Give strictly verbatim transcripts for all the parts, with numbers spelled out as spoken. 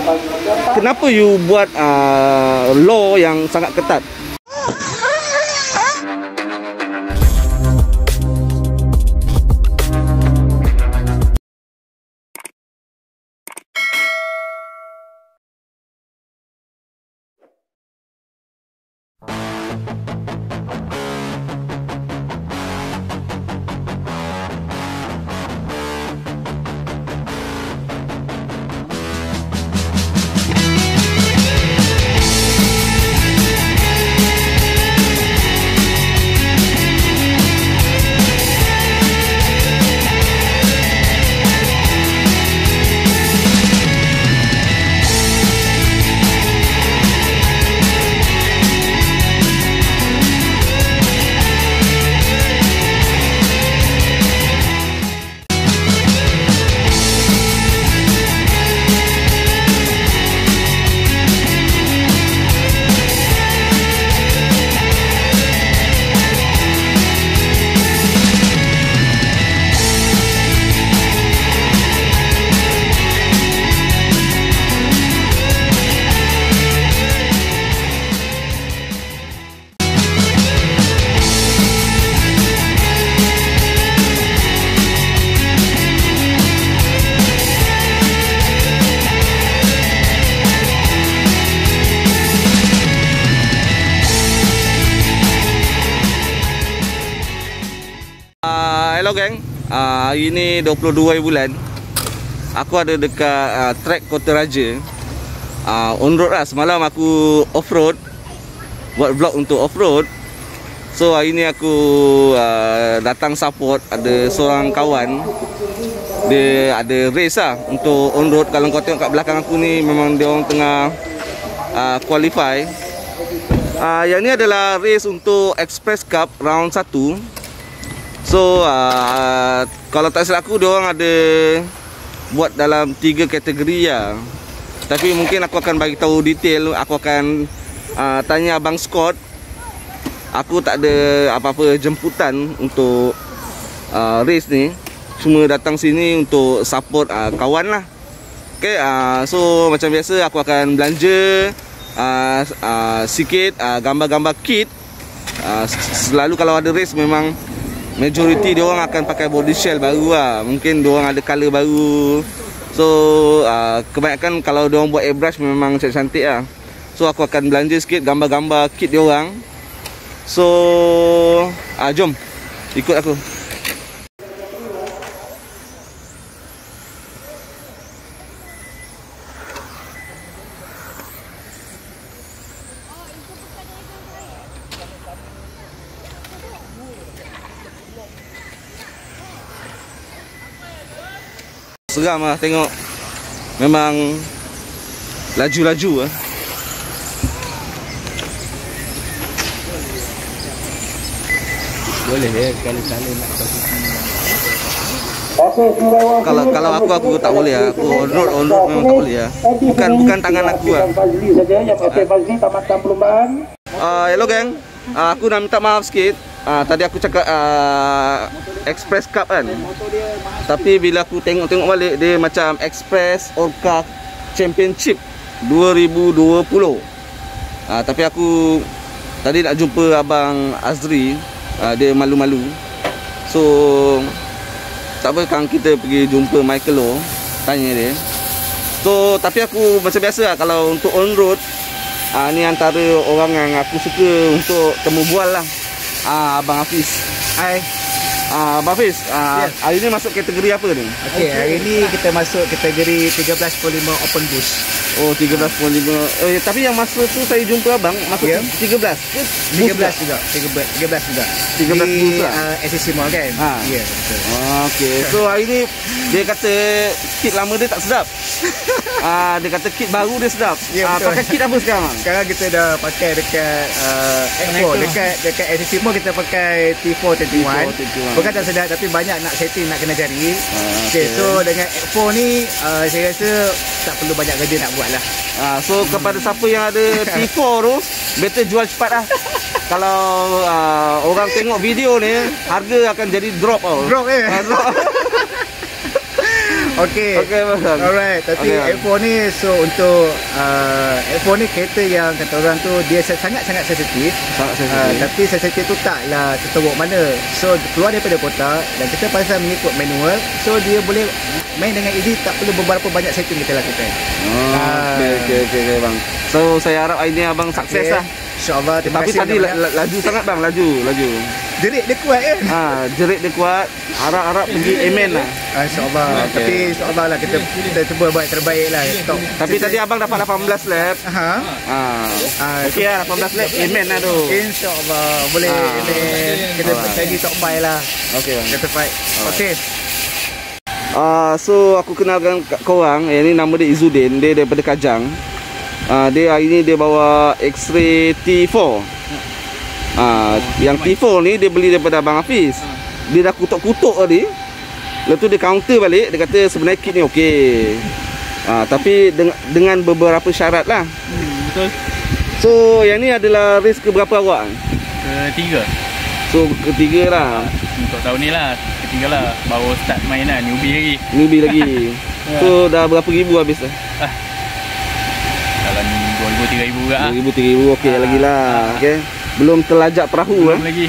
kenapa you buat uh, law yang sangat ketat? Hello geng, uh, hari ni dua puluh dua bulan. Aku ada dekat uh, track Kota Raja, uh, on road lah. Semalam aku off road, buat vlog untuk off road. So hari ni aku uh, datang support. Ada seorang kawan, dia ada race lah untuk on road. Kalau kau tengok kat belakang aku ni, memang dia orang tengah uh, qualify. uh, Yang ni adalah race untuk Express Cup round satu. So uh, kalau tak silap aku, diorang ada buat dalam tiga kategori ya. Tapi mungkin aku akan bagi tahu detail. Aku akan uh, tanya Abang Scott. Aku tak ada apa-apa jemputan untuk uh, race ni. Cuma datang sini untuk support uh, kawan lah. Okay, uh, so macam biasa aku akan belanja uh, uh, sikit uh, gambar-gambar kit. uh, Selalu kalau ada race memang majoriti dia orang akan pakai body shell baru lah. Mungkin dia orang ada color baru. So uh, kebanyakan kalau dia orang buat airbrush memang cantik-cantik lah. So aku akan belanja sikit gambar-gambar kit dia orang. So uh, jom ikut aku. Seram lah tengok. Memang laju-laju lah. Boleh ya kali-kali nak Kalau kalau aku aku tak boleh lah. Aku on road on road memang tak boleh lah. Bukan bukan tangan aku lah. Uh, hello geng. Uh, aku nak minta maaf sikit. Uh, tadi aku cakap uh, Express Cup kan. Tapi bila aku tengok-tengok balik, dia macam Express Orca Championship dua ribu dua puluh. uh, Tapi aku tadi nak jumpa Abang Azri. uh, Dia malu-malu. So tak apa, kan kita pergi jumpa Michael Loh, tanya dia. So tapi aku macam biasa lah, kalau untuk on road, uh, ni antara orang yang aku suka untuk temu bual lah. uh, Abang Hafiz. Hai. Ah, Abang Hafiz, uh, yes. Hari ni masuk kategori apa ni? Okey, hari ni kita masuk kategori tiga belas koma lima open boost. Oh, tiga belas koma lima. Oh, ya, tapi yang masa tu saya jumpa abang masuk yeah. tiga belas ke? tiga belas juga. tiga belas, tiga belas juga. tiga belas di boost lah. Uh, S S C Mall kan? Ha. Ya, yeah, betul. Oh, okey. So hari ni dia kata kit lama dia tak sedap. Ah, dia kata kit baru dia sedap. Yeah, ah, pakai kit apa sekarang? Sekarang kita dah pakai dekat uh, X four, dekat dekat S S C Mall kita pakai T four dua puluh satu. Bukan tak sedap, tapi banyak nak setting, nak kena cari. ah, okay. okay, so dengan X four ni uh, saya rasa tak perlu banyak kerja nak buat lah. ah, So hmm. kepada siapa yang ada T four tu, better jual cepat lah. Kalau uh, orang tengok video ni, harga akan jadi drop tau. Drop eh. ah, drop. Okey. Okey bang. Alright, tapi Okay, X four ni so untuk uh, X four ni kereta yang kata orang tu dia sangat-sangat sensitif. Sangat Uh, sensitif. tapi sensitif tu taklah seteruk mana. So keluar daripada kotak dan kita pasal mengikut manual, so dia boleh main dengan easy, tak perlu beberapa banyak setting kita lakukan. Oh, Ah. okey okey okey okay, bang. So saya harap hari ni abang sukses Okay. lah. InsyaAllah. Terima Tapi kasih tadi la, la, laju sangat bang, laju, laju. jerit dia kuat kan? Ha, jerit dia kuat. Harap-harap pergi amen lah. Ah, InsyaAllah. Okay. Tapi insyaAllah lah kita kita cuba buat terbaik lah. Stop. Tapi tadi abang dapat lapan belas lap. Ha? Ha. Ah, Okey lah lapan belas lap amen lah tu. InsyaAllah boleh Ah. amen. Kita Alright. jadi top five lah. Okey bang. Kita fight. Okey. Uh, so aku kenalkan kat korang. Yang ni nama dia Izzuddin. Dia daripada Kajang. Uh, dia hari ni dia bawa X-Ray T four. Uh, yang T four ni dia beli daripada Abang Hafiz. Dia dah kutuk-kutuk tadi. Lepas tu dia counter balik. Dia kata sebenarnya kit ni okey. Uh, tapi dengan, dengan beberapa syarat lah. Hmm, betul. So yang ni adalah race ke berapa awak? Ketiga. So ketiga lah. Untuk tahun ni lah. Ketiga lah. Baru start main lah. Newbie lagi. Newbie lagi. So dah berapa ribu habis dah? Dalam dua ribu tiga ribu juga lah. dua ribu tiga ribu okey Ah. lagi lah. Okey. Belum terlajak perahu Belum eh. lagi.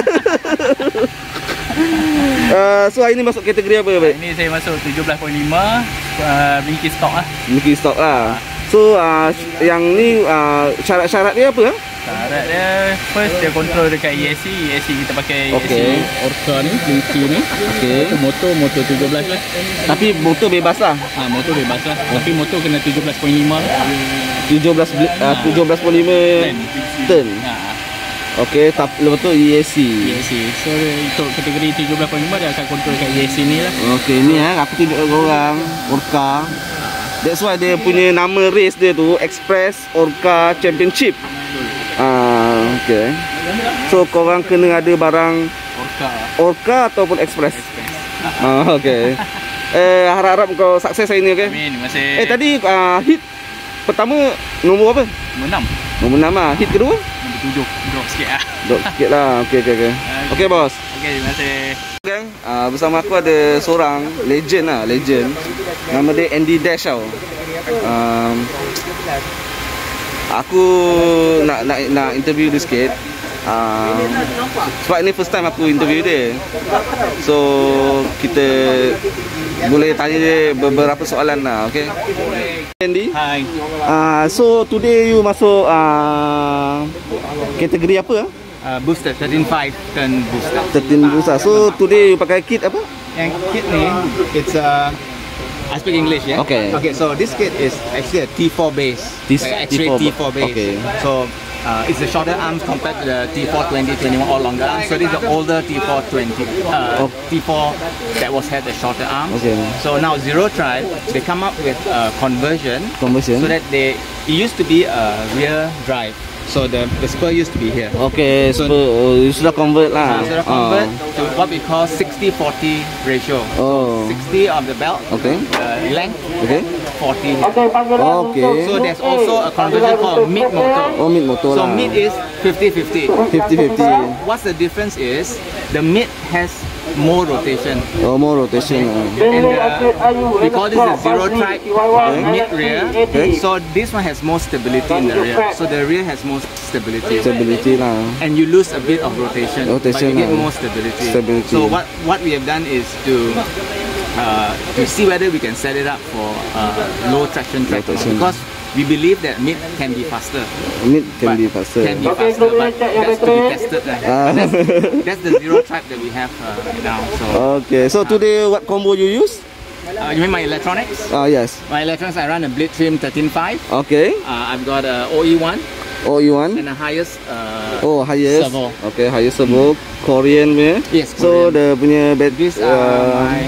Uh, so hari ni masuk kategori apa baik? Ini saya masuk tujuh belas perpuluhan lima. Uh, Binki stok lah. Mungkin stok lah. So uh, yang ni uh, syarat-syarat dia apa? Syarat dia first dia control dekat E S C. E S C kita pakai Okey. E S C Orca ni, Binki ni. Okey. Motor motor tujuh belas lah. Tapi motor bebas lah. Ha, motor bebas lah. Tapi motor kena tujuh belas perpuluhan lima lah. tujuh belas uh, tujuh belas puluh lima turn. Ha, Okey, tapi lepas tu E S C. E S C. So untuk kategori tujuh belas perpuluhan lima dia akan control kat E S C ni lah. Okey, ni eh aku tunjuk kat korang Orca. That's why dia punya nama race dia tu Express Orca Championship. Ah, okey. So korang kena ada barang Orca. Orca ataupun Express. Express. Ah, okey. Eh harap-harap kau sukses hari ni, okey. Amin. Masih Eh tadi uh, hit pertama nombor apa? menang. Nombor enam lah. Hit kedua? Nombor tujuh. Drop sikit lah. Dok sikit lah. Okey okey okey. Okey bos. Okey, terima kasih. Gang, uh, bersama aku ada seorang legend lah, legend. Nama dia Andy Dash tau. Um, aku nak nak nak interview dia sikit. Uh, sebab ni first time aku interview dia. So kita boleh tanya dia beberapa soalan lah, okay? Andy. Hai. Uh, so today you masuk uh, kategori apa? Uh, booster thirteen five turn booster. thirteen booster. So today you pakai kit apa? Yang kit ni, it's a I speak English, yeah. Okay. okay. So this kit is actually a T four base. This like X-ray T four T four base. okay. So uh, it's the shorter arms compared to the T four twenty, twenty-one all longer arms. So this is the older T four twenty, uh, Oh. T four that was had the shorter arms. Okay. So now Zero Tribe, they come up with a conversion Conversion. so that they it used to be a rear drive. So the the spur used to be here. Okay, so, So- oh, you sudah convert lah. So they convert to what we call sixty forty ratio. Oh. sixty of the belt, Okay. uh, length, Okay. forty here. Okay. So there's also a conversion called mid motor. Oh, mid motor So lah. mid is fifty fifty. fifty fifty. What's the difference is the mid has more rotation. Oh, more rotation lah. And uh, we call this the Zero Tribe mid rear. Okay. So this one has more stability in the rear. So the rear has more stability. Stability lah. And you lose a bit of rotation, Rotation but you get lah. more stability. Stability. So what what we have done is to uh, to see whether we can set it up for uh, low traction tractor, traction. because we believe that mid can be faster. Mid can but be faster. Can be faster, but that's to be tested. Lah. Ah. That's, that's the Zero Tribe that we have uh, now. So Okay, so today what combo you use? uh, you mean my electronics? Ah, yes. My electronics, I run a Blitztrim thirteen five. Okay. Uh, I've got a O E one Oh, you want? and the highest. Uh, Oh, highest. Servo. Okay, highest servo. Korean punya. Yes, So Korean. the punya bed These are uh, my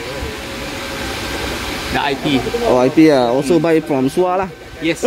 the I P. oh I P ah. Also buy from Sua lah. Yes.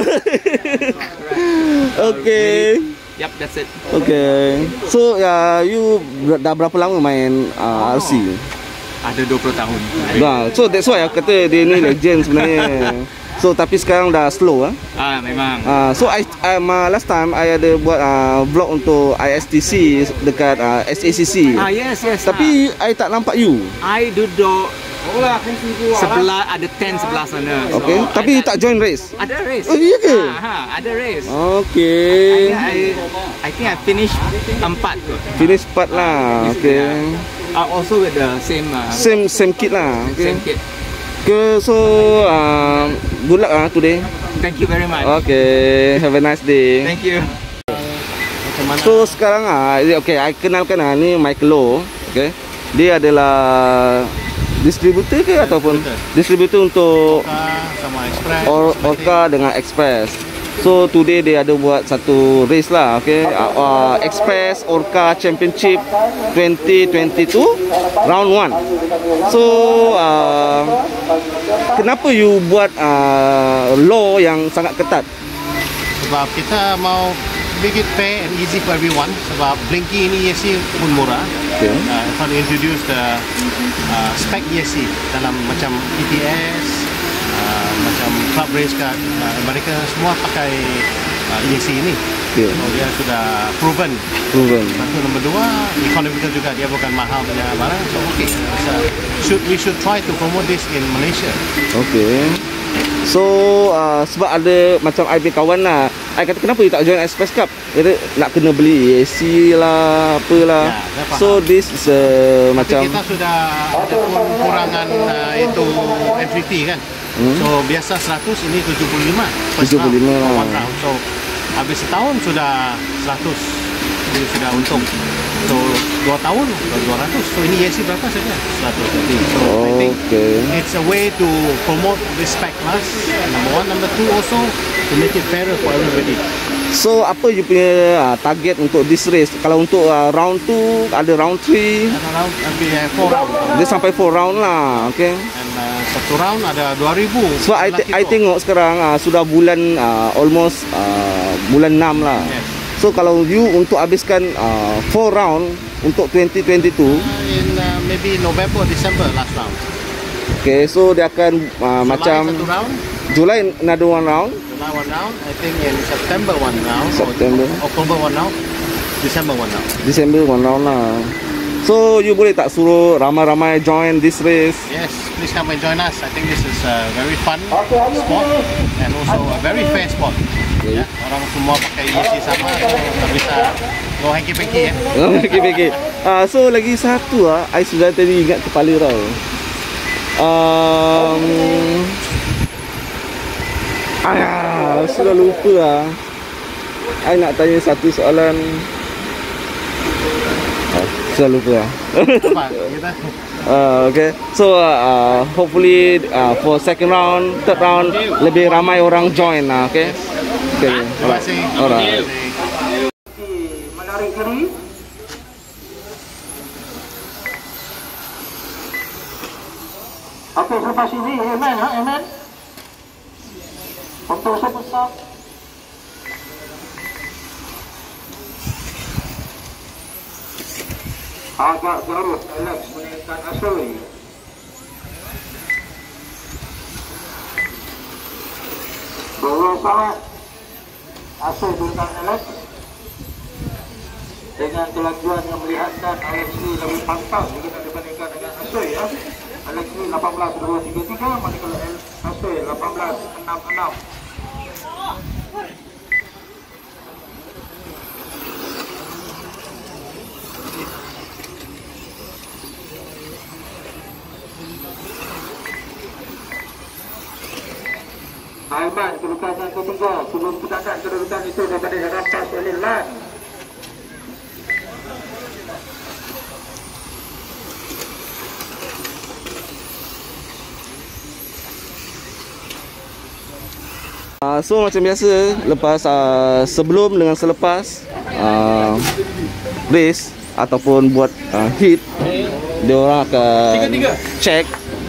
Okay. Yep, that's it. Okay. So ya, you ber- dah berapa lama main uh, R C? Ada dua puluh tahun. Nah, so that's why aku kata dia ni legend sebenarnya. So tapi sekarang dah slow ah. Ah, memang. Uh, so I um, uh, last time I ada buat uh, vlog untuk I S T C dekat uh, S A C C. Ah, yes, yes. Tapi I tak nampak you. ah, I duduk Sebelah ada tent sebelah sana. Okay. So, Tapi you tak join race? ada race. Oh, iya ke? Ha, ha, ada race. Okay. I, I, I think I finish empat tu. Finish part lah. Okay. Uh, also with the same uh, Same same kit lah. Okay. same kit. Okay. So uh, good luck ah today. Thank you very much. Okay. Have a nice day. Thank you. So sekarang ah, okay, I kenalkan ah ni Michael Low. Okay. Dia adalah distributor ke ataupun distributor untuk sama Express, Or, Orca dengan Express. So today dia ada buat satu race lah, okay. Uh, uh, Express Orca Championship twenty twenty-two round one. So uh, kenapa you buat uh, law yang sangat ketat? sebab kita mau make it fair and easy for everyone. Sebab Blinky ini E S C pun murah. Okay. Uh, I want to introduce the uh, spec E S C dalam macam E T S, uh, macam club race kat uh, Amerika, semua pakai uh, E S C ini. Okay. So dia sudah proven. Proven. Satu, nombor dua, economical juga, dia bukan mahal punya barang. So okay, so, should we should try to promote this in Malaysia. Okay. So uh, sebab ada macam I punya kawan lah, I kata kenapa you tak join Express Cup? Dia kata nak kena beli E S C lah, apalah. Ya, so this is uh, Tapi macam kita sudah ada pengurangan uh, itu entry fee kan. Hmm. So biasa seratus, ini tujuh puluh lima. tujuh puluh lima lah. One round. So habis setahun sudah seratus. Jadi sudah untung. So dua tahun dua ratus. So ini E S C berapa saja? seratus. So I think Okay. it's a way to promote respect class. Number one, number two also to make it fairer for everybody. So apa you punya uh, target untuk this race? Kalau untuk uh, round two ada round three, And around uh, four round. dia sampai four round lah, okay. And uh, satu round ada dua ribu. So I, te- I tengok sekarang uh, sudah bulan uh, almost uh, bulan enam lah. Yes. So kalau you untuk habiskan uh, four round untuk twenty twenty-two, Uh, in uh, maybe November or December last round. okay, so dia akan uh, July macam satu round, July another one round, July one round. I think in September one round. September. Or October one round. December one round. December one round lah. So you boleh tak suruh ramai-ramai join this race? Yes, please come and join us. I think this is a very fun sport and also a very fair sport. Ya, orang semua pakai E S C sama, so tak bisa go hengki-pengki ya. Okay, okay. Uh, so lagi satu ah, I sudah tadi ingat kepala tau. Um, ayah, sudah lupa ah. I nak tanya satu soalan. Oh, sudah lupa ah. Apa kita? Uh, okay, so uh, hopefully uh, for second round, third round lebih ramai orang join lah, okay? Okay, Terima kasih. alright. Menarik kiri. Okey, selepas ini amen, ha, amen. Untuk sebesar agak garut, Alex menaikkan Asoi. Dua sangat Asoi berikan Alex dengan kelajuan yang melihatkan Alex ini lebih pantang jika dibandingkan dengan Asoi ya. Alex ini lapan belas dua tiga tiga, manakala Asoi lapan belas enam enam. Aiman kedudukan ketiga sebelum kita kedudukan itu dapat dirampas oleh Lan. Uh, so macam biasa, lepas uh, sebelum dengan selepas uh, race ataupun buat uh, hit, dia orang akan check.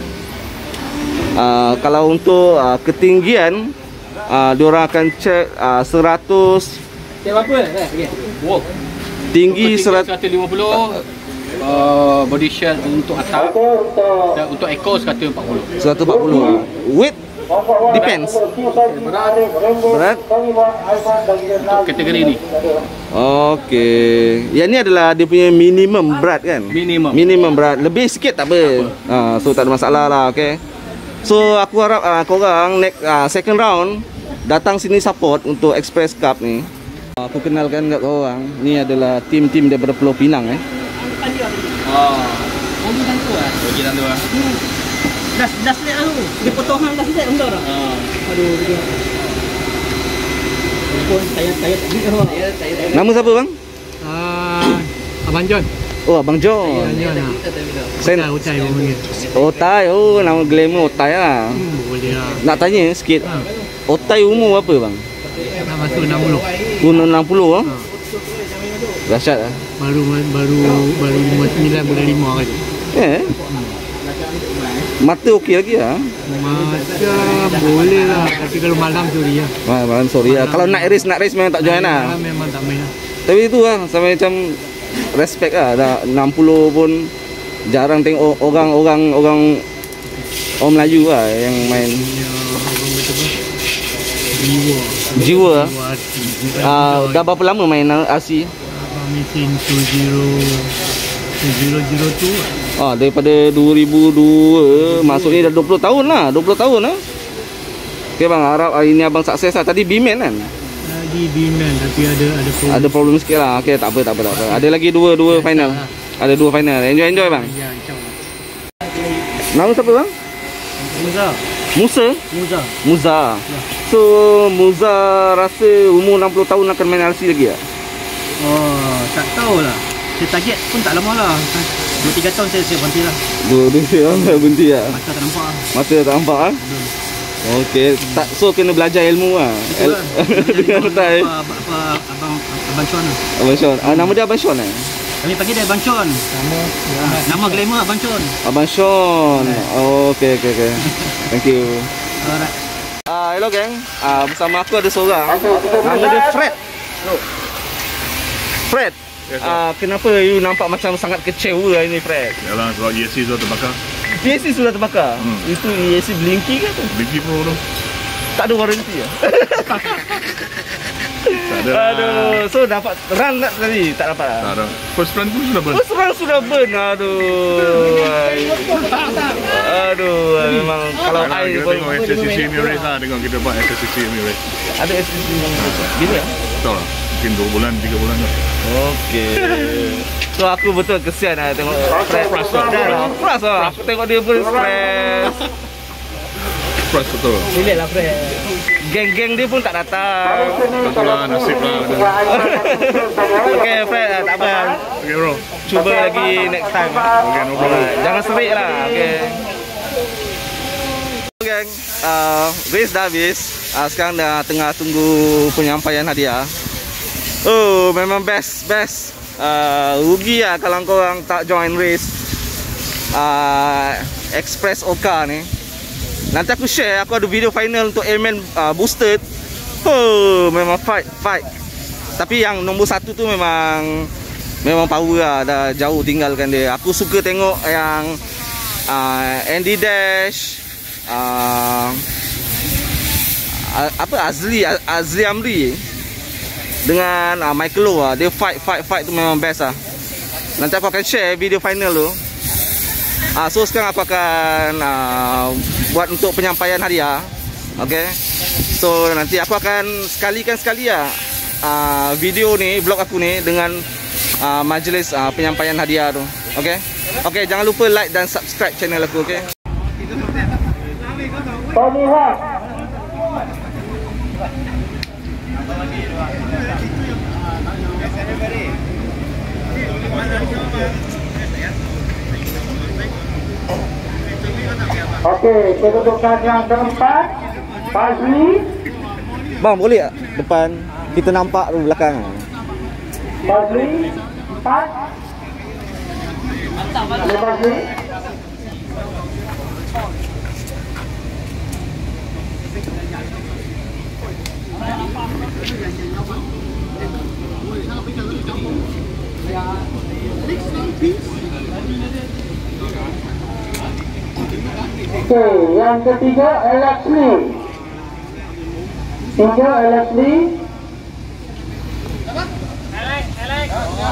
Uh, kalau untuk uh, ketinggian, uh, dia orang akan check uh, seratus. Berapa eh? Wow. Tinggi seratus. seratus lima puluh. Uh, body shell untuk atas dan untuk ekor seratus empat puluh. seratus empat puluh. Weight Depends. Berat. Untuk kategori ni. Okey. Yang ni adalah dia punya minimum berat kan? Minimum. Minimum berat. Lebih sikit tak apa. Ha, so tak ada masalah lah, okey. So aku harap uh, korang next uh, second round datang sini support untuk Express Cup ni. Aku kenalkan kat korang, ni adalah tim-tim daripada Pulau Pinang eh. Oh. Oh, dia tu ah. Oh, dia tu ah. Dah dah selek lah tu. Dia potongan dah selek benda dah. Ha. Aduh, dia. Pun saya saya saya saya. Nama siapa bang? Ah, Abang John. Oh, Abang John. Ya, ya. Saya Utai panggil. Otai, oh nama glamour Otai lah. Hmm, boleh lah. Nak tanya sikit. Ha. Otai umur berapa bang? Dah masuk enam puluh. Umur enam puluh ah. Ha. Dahsyat ah. Baru baru baru lima puluh sembilan bulan lima kali. Eh. Mata okey lagi ah. Macam boleh lah, tapi kalau malam sorry lah. Wah, malam sorry lah. Kalau nak race nak race memang tak join lah. Malam memang tak main lah. Tapi itu lah sampai macam respect lah. Dah enam puluh pun jarang tengok orang-orang orang orang Melayu lah yang main. Ya, orang betul-betul jiwa. Jiwa. Jiwa hati. Ah, dah berapa lama main R C? Abang mesin dua puluh dua puluh tu. Ah, daripada dua ribu dua masuk ni dah dua puluh tahun lah. dua puluh tahun lah. Okay bang, harap hari ni abang sukses lah. Tadi B-Man kan? Lagi B-Man tapi ada ada problem. Ada problem sikit lah. Okay, tak apa, tak apa, tak apa. Ada lagi dua dua final. Ada dua final. Enjoy, enjoy bang. Ya, insyaAllah. Nama siapa bang? Muza. Musa? Muza. Muza. So, Muza rasa umur enam puluh tahun akan main R C lagi tak? Oh, tak tahulah. Saya target pun tak lama lah. dua tiga tahun saya saya berhenti lah. Dua dua tahun berhenti lah. Mata tak nampak lah. Mata tak nampak ah. Okey, tak, so kena belajar ilmu lah. Betul lah. Dengan betul. Apa, apa, apa, abang, Abang Chon lah. Abang Sean. Ah, nama dia Abang Sean eh? Kami panggil dia Abang Chon. Nama, nama glamour Abang Chon. Abang Sean. Oh, okey okey okey. Thank you. Alright. Ah, hello gang. Ah, bersama aku ada seorang. Nama dia Fred. Fred. Yes, Ah, kenapa you nampak macam sangat kecewa hari ni Fred? Yalah, sebab E S C sudah terbakar. E S C sudah terbakar. Hmm. Itu E S C blinky ke apa? Blinky pun tu. Tak ada warranty ah. Tak ada lah. Aduh, so dapat run tak tadi? Tak dapat ah. Tak ada. First run pun sudah burn. Oh, serang sudah burn. Aduh. Aduh, memang kalau Yalah, air kita pun tengok S S C C punya race lah. Tengok kita buat S S C C punya race. ada S S D yang bila ya? Betul lah. Mungkin dua bulan, tiga bulan lah. Okey. So aku betul kesian lah tengok stress. Dah, frust lah. Aku tengok dia pun stress. Frust betul. Relax lah Fred. Geng-geng dia pun tak datang. Tak lah, nasib lah. Okey, Fred, tak apa. Okay bro. Cuba lagi next time. Okay, no problem. Jangan serik lah. Okey. Geng, uh, race dah habis. Uh, sekarang dah tengah tunggu penyampaian hadiah. Oh, memang best, best. Uh, rugi lah kalau korang tak join race uh, Express Oka ni. Nanti aku share, aku ada video final untuk Airman uh, Boosted. Oh, memang fight, fight. Tapi yang nombor satu tu memang memang power lah, dah jauh tinggalkan dia. Aku suka tengok yang uh, Andy Dash, uh, apa Azli Azli Amri dengan uh, Michael Low lah. Dia fight fight fight tu memang best lah. Nanti aku akan share video final tu. uh, So sekarang aku akan uh, buat untuk penyampaian hadiah. Okay. So nanti aku akan sekalikan sekali lah uh, video ni, vlog aku ni dengan uh, majlis uh, penyampaian hadiah tu. Okay. Okay, jangan lupa like dan subscribe channel aku. Okay. Okey, kedudukan yang keempat, Fazli. Bang, boleh tak depan kita nampak tu belakang? Fazli, empat. Boleh Fazli? Okey, yang ketiga Alex Lee. Tiga Alex Lee. Alex, Alex.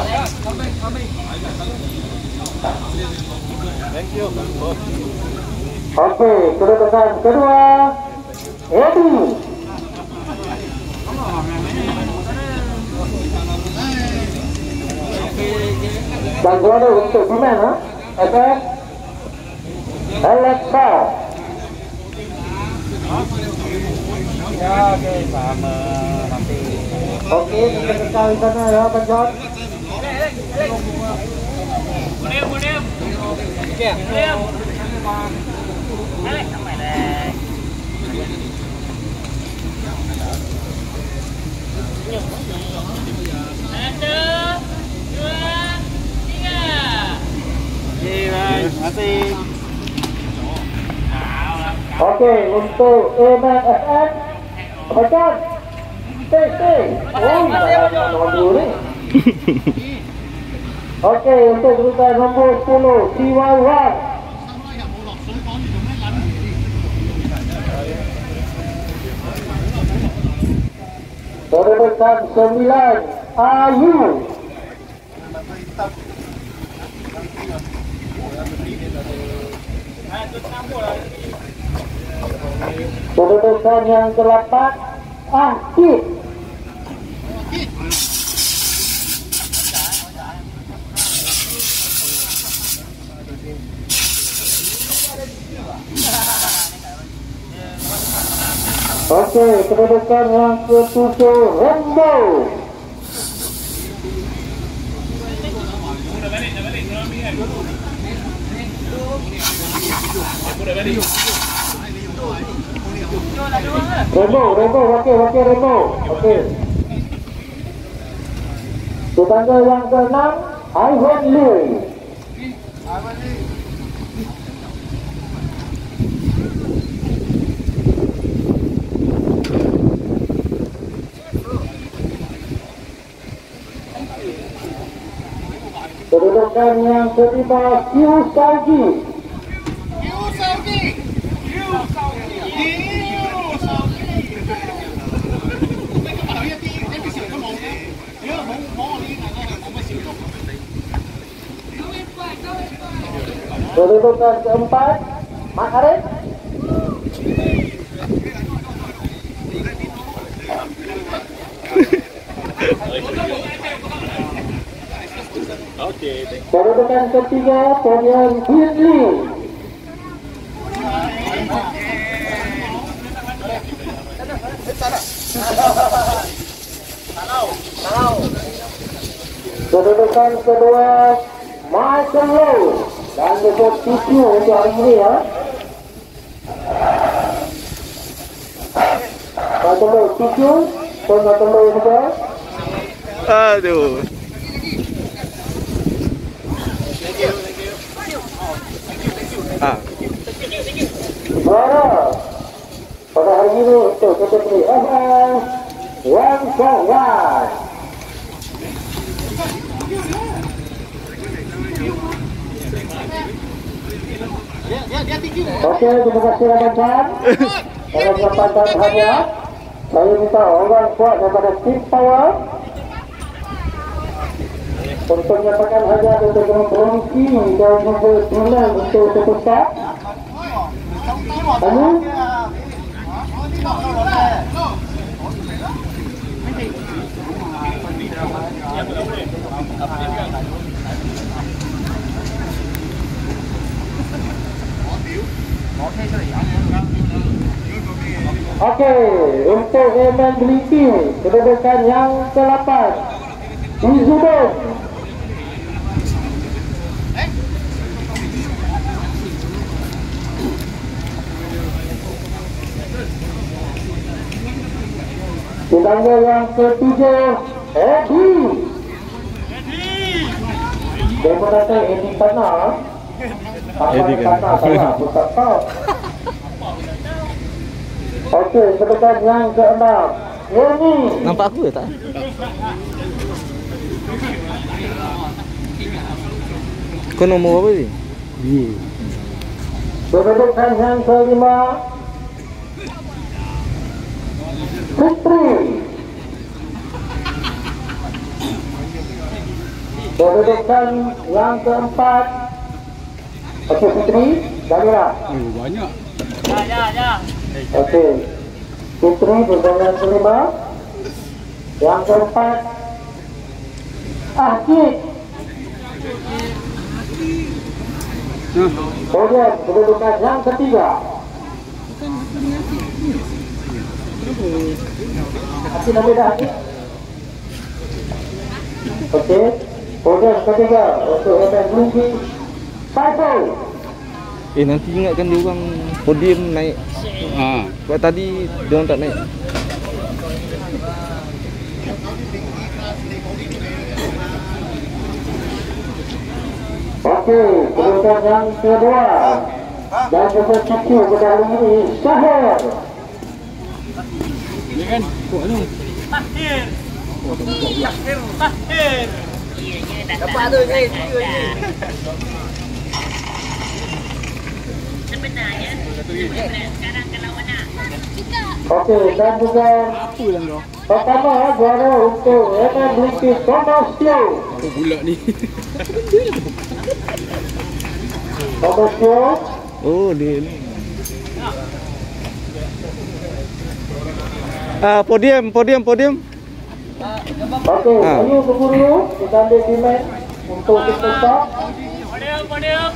Thank you. Okey, kedudukan kedua Eddie. Dan juara untuk Biman, ha? Efek Alex Bar. Ya, okey, sama nanti. Okey, kita kekal di sana ya, Abang John. Boleh, boleh. Okey, boleh. Alex, sampai Alex. Satu, dua, tiga. Terima kasih. Okey, untuk A M F N, Abang John. Stay, stay. Oh, jangan nombor dulu ni. Okey, untuk kedudukan nombor sepuluh, T Y one. Kedudukan sembilan, Ayu. Kedudukan yang kedelapan, Akif. Okey, kedudukan yang ketujuh, Rambo. Rambo, Rambo, okey, okey, Rambo. Okey. Tetangga yang keenam, Ivan Lee. Kedudukan yang kelima, Q Salgi. Kedudukan keempat, Mak Arif. Okay, thank Kedudukan ketiga, Podium Whitley. Kedudukan kedua, Michael Low. Dan besok T Q untuk hari ini ya. Michael Low T Q, pun Michael Low juga. Aduh. Ah. Juara pada hari ini untuk kategori M L One for One. Okey, terima kasih rakan-rakan. Pada kesempatan hanya saya minta orang kuat daripada Team Power untuk menyatakan hadiah untuk berfungsi dan nombor sembilan untuk sepesak. Lalu okey, untuk Eman Beliti, kedudukan yang ke lapan, Izudin. Tetangga yang ketujuh, Edi. Dia berkata Edi Tanah. Edi Tanah salah, bukan kau. Okey, kedudukan yang keenam, Yeni. Nampak aku ke tak? Kau nombor apa ni? Kedudukan yang kelima, Putri. Kedudukan yang keempat, okey Putri, Dalila. Oh, banyak. Ya, ya, ya. Okey, Putri kedudukan yang kelima, yang keempat, Akid. Kemudian kedudukan yang ketiga, Akid nama dah Akid. Okey, kemudian ketiga untuk M S Lungi, Faisal. Eh nanti ingatkan dia orang podium naik. Ah. Sebab tadi dia orang tak naik. Okey, kedudukan yang kedua dan juga cucu pada hari ini, Syahir. Ni kan kok ni. Tahir. Tahir. Tahir. Dapat tu saya setuju ni. Sebenarnya sekarang kalau nak. Okey, dan juga pertama juara untuk M S Lungi Thomas Teo. Apa pula ni? Thomas Teo. Oh dia ni. Ah podium, podium, podium. Okey, Ah. ayo berburu kita ambil demand untuk kita stop. Podium, podium.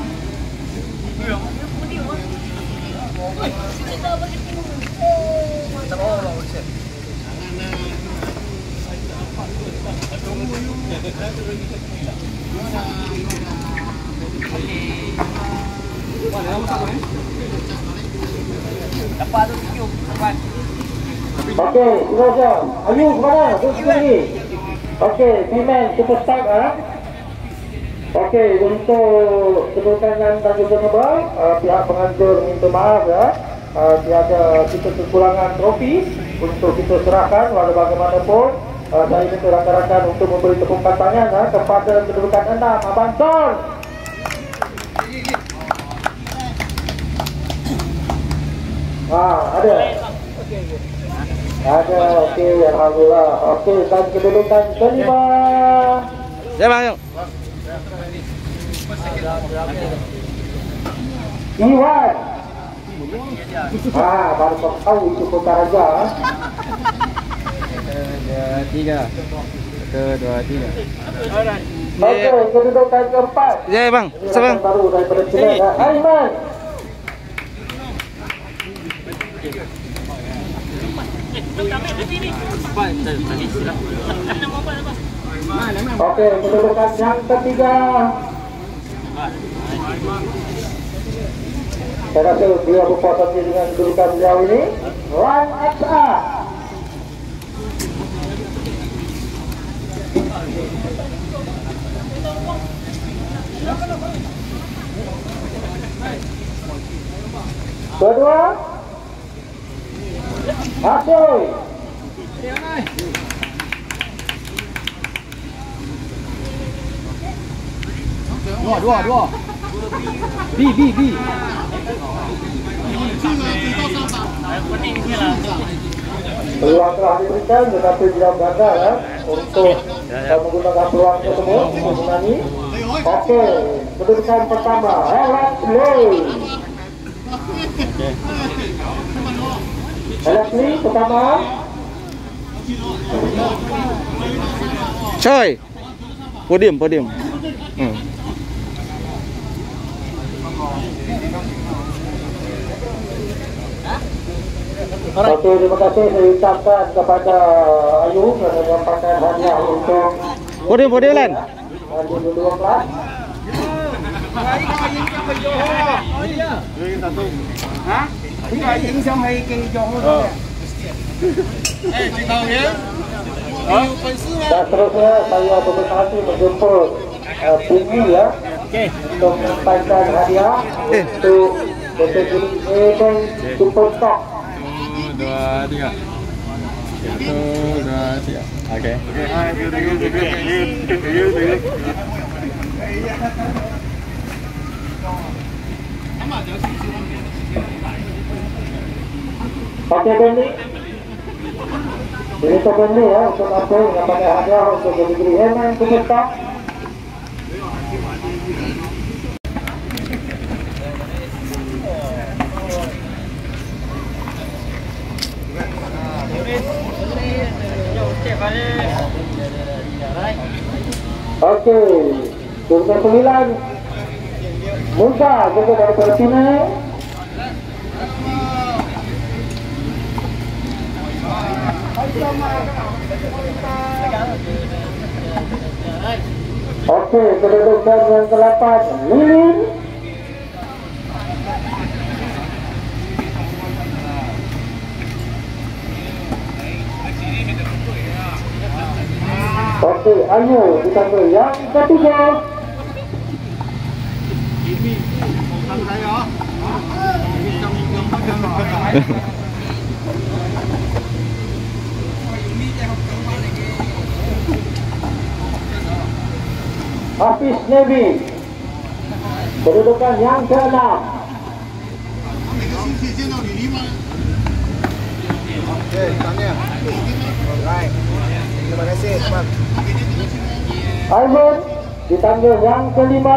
Dapat tu setuju. Dapat. Okey, silakan. Ayo ke mana? Terus sini. Okey, demand kita start ah. Okey, untuk kedudukan dan juga nombor, uh, pihak penganjur minta maaf ya. Uh, tiada kita kekurangan trofi untuk kita serahkan walau bagaimanapun. Uh, saya minta rakan-rakan untuk memberi tepukan tangan uh, kepada kedudukan enam Abang John. Ah, ada. Ada, okey, alhamdulillah. Okey, dan kedudukan kelima. Ya bang, yuk. Iwan. Ah, baru kau tahu itu kota raja. ah. Dua, tiga. Satu, dua, tiga. Okey, kedudukan keempat. Ya bang, siapa bang? Baru daripada Chile. Aiman. Okey, kedudukan yang ketiga. Saya rasa dia berpuas hati dengan kedudukan beliau ini. Ran X A. Kedua, Asoy. Dua, dua, dua. B, B, B. Peluang telah diberikan tetapi tidak gagal ya, untuk ya, menggunakan peluang tersebut untuk menyanyi. Okey, kedudukan pertama Alex Lee. Alex Lee pertama. Choi. Podium, podium. Hmm. Okey, terima kasih saya ucapkan kepada Ayu kerana menyampaikan hadiah untuk Podium, podium Lan. Ayu dua kelas. Dan seterusnya saya berbesar hati menjemput uh, Punggi ya untuk menyampaikan hadiah Eh. untuk kategori Event Super Stock. Dua, tiga. Satu, dua, tiga. Okey. Okey Benny. Ini untuk Benny ya, untuk apa yang pakai hadiah untuk diberi eman peserta. Okey, turun sembilan. Musa juga dari Palestina. Okey, kedudukan yang ke-delapan Lilin. Okey, Ayu dipanggil yang ketiga. Hafiz Nebi, kedudukan yang keenam. Okey, tanya. Alright. Terima kasih, Pak. Ivan dipanggil yang kelima.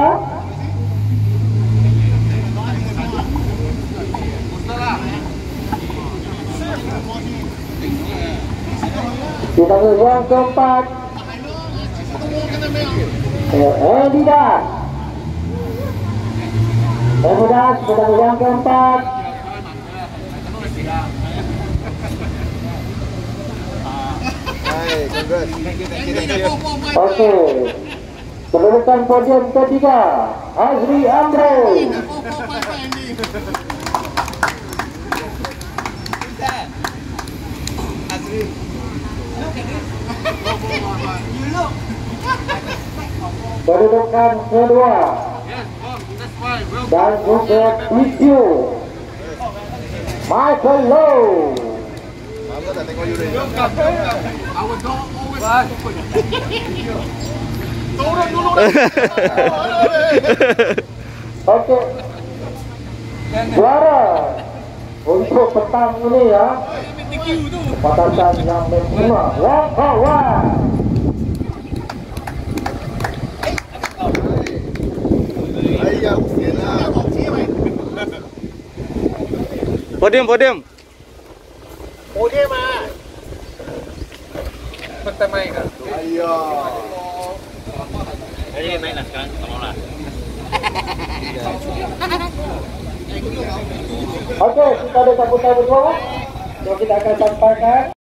Dipanggil yang keempat. Edidas. Edidas dipanggil yang keempat. Hai, congrats. Thank you, thank you, thank you. Okey. Kedudukan podium ketiga Azri Amro. Kedudukan kedua dan juga video Michael Low. Lama tak tengok you ni. Okey. Juara untuk petang ini ya. Patasan yang pertama Wang Kawan. Ayam gila. Podium, podium. Podium ah. Pertama kan. Ayo. Jadi main lah sekarang, tolonglah. Okey, kita ada sambutan bersama. So kita akan sampaikan